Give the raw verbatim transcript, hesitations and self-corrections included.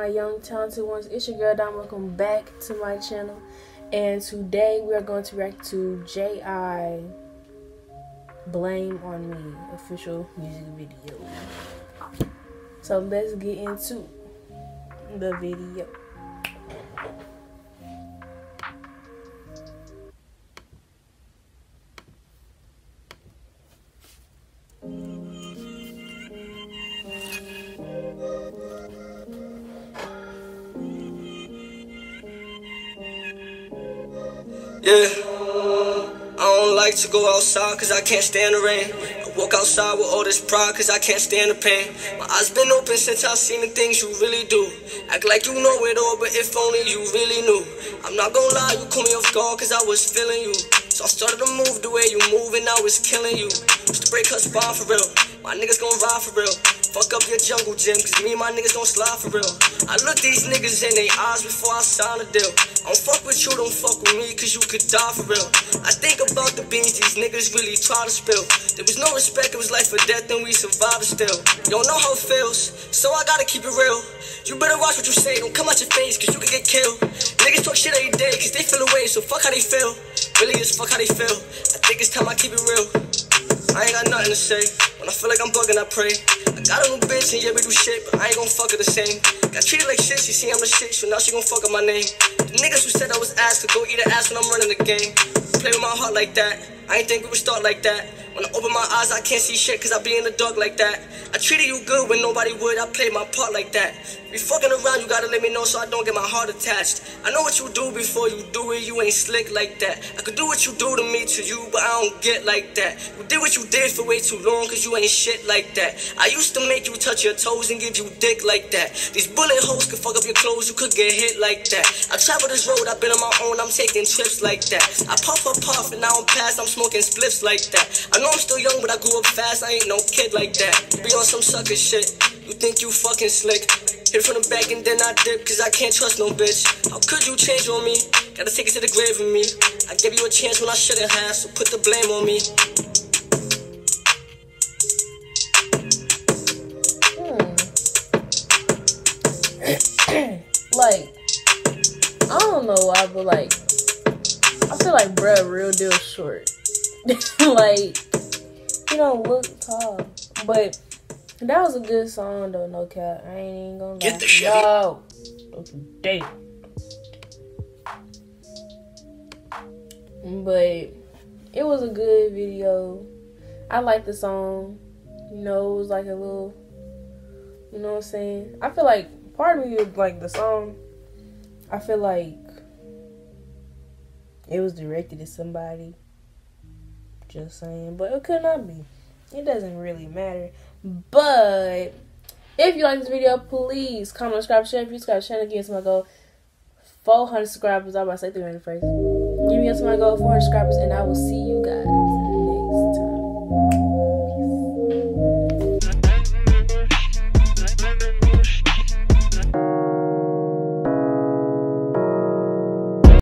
my young talented ones? It's your girl Dom. Welcome back to my channel, and today we are going to react to J I Blame on Me official music video. So let's get into the video. Yeah, I don't like to go outside cause I can't stand the rain. I walk outside with all this pride cause I can't stand the pain. My eyes been open since I've seen the things you really do. Act like you know it all, but if only you really knew. I'm not gonna lie, you caught me off guard cause I was feeling you. So I started to move the way you move and I was killing you. Used to break her spine for real, my niggas gon' ride for real. Fuck up your jungle gym, cause me and my niggas don't slide for real. I look these niggas in their eyes before I sign a deal. I don't fuck with you, don't fuck with me, cause you could die for real. I think about the beans these niggas really try to spill. There was no respect, it was life or death, and we survived still. You don't know how it feels, so I gotta keep it real. You better watch what you say, don't come out your face, cause you could get killed. Niggas talk shit every day, cause they feel away, so fuck how they feel. Really just fuck how they feel. I think it's time I keep it real. I ain't got nothing to say. When I feel like I'm bugging, I pray. I got a new bitch and yeah, we do shit, but I ain't gon' fuck her the same. Got treated like shit, she see I'm the shit, so now she gon' fuck up my name. The niggas who said I was ass could go eat an ass when I'm running the game. Play with my heart like that, I ain't think we would start like that. When I open my eyes, I can't see shit cause I be in the dark like that. I treated you good when nobody would, I played my part like that. Be fucking around, you gotta let me know so I don't get my heart attached. I know what you do before you do it, you ain't slick like that. I could do what you do to me to you, but I don't get like that. You did what you did for way too long cause you ain't shit like that. I used to make you touch your toes and give you dick like that. These bullet holes could fuck up your clothes, you could get hit like that. I travel this road, I've been on my own, I'm taking trips like that. I puff up puff and now I'm past, I'm smoking spliffs like that. I know I'm still young, but I grew up fast, I ain't no kid like that. You be on some sucker shit, you think you fucking slick. Hit from the back and then I dip, cause I can't trust no bitch. How could you change on me? Gotta take it to the grave with me. I gave you a chance when I shouldn't have, so put the blame on me. Hmm. Like, I don't know why, but like, I feel like bruh real deal short. Like, he don't look tall, but that was a good song though, no cap. I ain't even gonna lie. Get the shit. Yo, don't you date. But it was a good video. I like the song. You know, it was like a little, you know what I'm saying? I feel like part of me is like the song. I feel like it was directed at somebody. Just saying, but it could not be. It doesn't really matter. But if you like this video, please comment, subscribe, share. If you subscribe to the channel, give us my goal four hundred subscribers. I'm about to say three hundred first. Give me us my goal four hundred subscribers, and I will see you